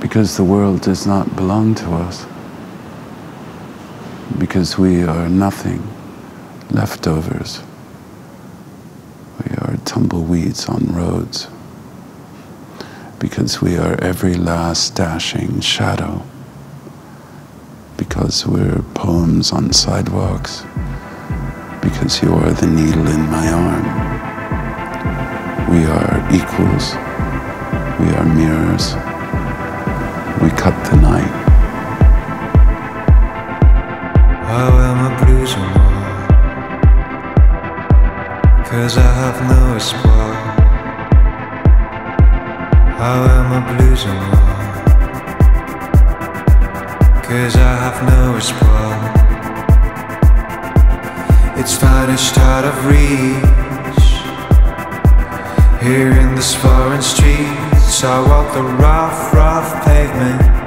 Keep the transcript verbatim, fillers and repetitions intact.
Because the world does not belong to us. Because we are nothing, leftovers. We are tumbleweeds on roads. Because we are every last dashing shadow. Because we're poems on sidewalks. Because you are the needle in my arm. We are equals. We are mirrors. We cut the night. I wear my blues on more, 'cause I have no espoir. I wear my blues on more, 'cause I have no espoir. It's vanished out of reach. Here in this foreign streets I walk the rough, rough pavement.